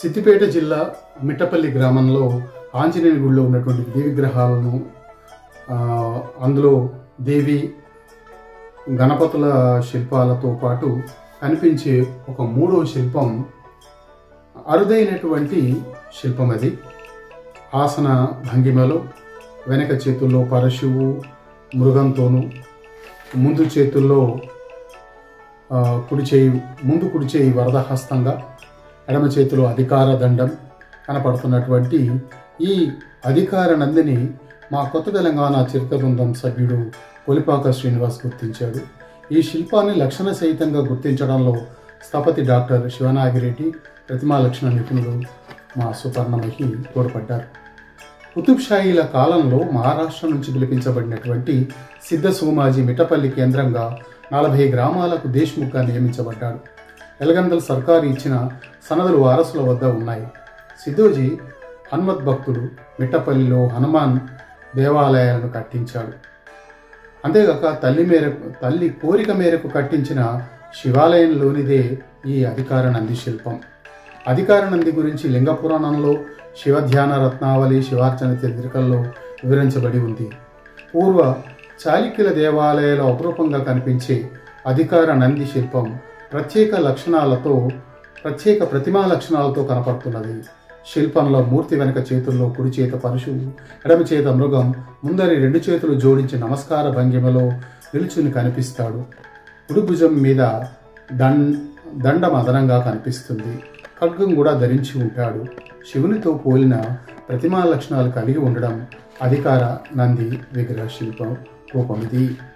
సిద్దిపేట జిల్లా మిట్టపల్లి గ్రామంలో ఆంజనేయుని గుడిలో ఉన్నటువంటి దేవి విగ్రహాలను అందులో దేవి గణపతుల శిల్పాలతో పాటు కనిపించే ఒక మూడవ శిల్పం అరుదైనటువంటి శిల్పం. అది ఆసన భంగిమలో వెనక చేతుల్లో పరశువు మృగంతోనూ ముందు చేతుల్లో కుడి చేయి వరదహస్తంగా ఎడమ చేతిలో అధికార దండం కనపడుతున్నటువంటి ఈ అధికార నందిని మా కొత్త తెలంగాణ చరిత్ర బృందం సభ్యుడు కొలిపాక శ్రీనివాస్ గుర్తించాడు. ఈ శిల్పాన్ని లక్షణ సహితంగా గుర్తించడంలో స్థపతి డాక్టర్ శివనాగిరెడ్డి, ప్రతిమా లక్షణ నిపుణులు మా సుపర్ణమహి తోడ్పడ్డారు. కుతుబ్షాహీల కాలంలో మహారాష్ట్ర నుంచి పిలిపించబడినటువంటి సిద్ధ సోమాజీ మిట్టపల్లి కేంద్రంగా 40 గ్రామాలకు దేశ్ముఖ్గా నియమించబడ్డాడు. ఎలగందల్ సర్కారు ఇచ్చిన సనదులు వారసుల వద్ద ఉన్నాయి. సిద్ధోజీ హనుమత్ భక్తుడు మిట్టపల్లిలో హనుమాన్ దేవాలయాలను కట్టించాడు. అంతేగాక తల్లి కోరిక మేరకు కట్టించిన శివాలయంలోనిదే ఈ అధికార నంది శిల్పం. అధికార నంది గురించి లింగ పురాణంలో శివధ్యాన రత్నావళి, శివార్చన చంద్రికల్లో వివరించబడి ఉంది. పూర్వ చాళుక్యుల దేవాలయాల్లో అపురూపంగా కనిపించే అధికార నంది శిల్పం ప్రత్యేక ప్రతిమా లక్షణాలతో కనపడుతున్నది. శిల్పంలో మూర్తి వెనక చేతుల్లో కుడి చేత పరశువు, ఎడమ చేత మృగం, ముందరి 2 చేతులు జోడించి నమస్కార భంగిమలో నిలుచుని కనిపిస్తాడు. కుడి భుజం మీద దండం అదనంగా కనిపిస్తుంది. ఖడ్గం కూడా ధరించి ఉంటాడు. శివునితో పోలిన ప్రతిమా లక్షణాలు కలిగి ఉండడం అధికార నంది విగ్రహ శిల్పం రూపం ఇది.